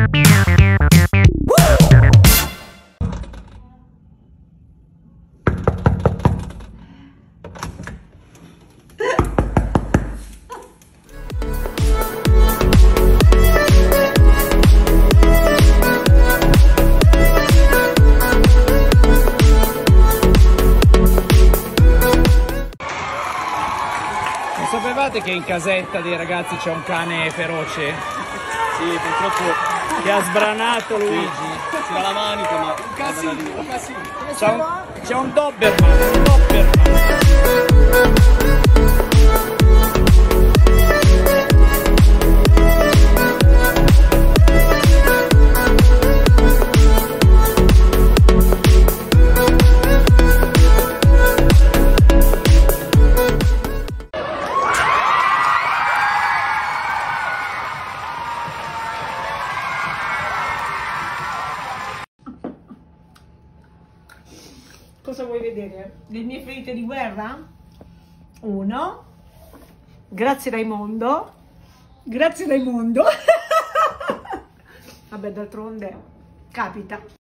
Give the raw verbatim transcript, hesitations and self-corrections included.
Sapevate che in casetta dei ragazzi c'è un cane feroce? Sì, purtroppo Che ha sbranato Luigi. si dà la manica, ma Un casino, un casino. C'è un, c'è un Doberman, un Doberman. Cosa vuoi vedere? Le mie ferite di guerra? Uno. Grazie Raimondo. Grazie Raimondo. Vabbè, d'altronde capita.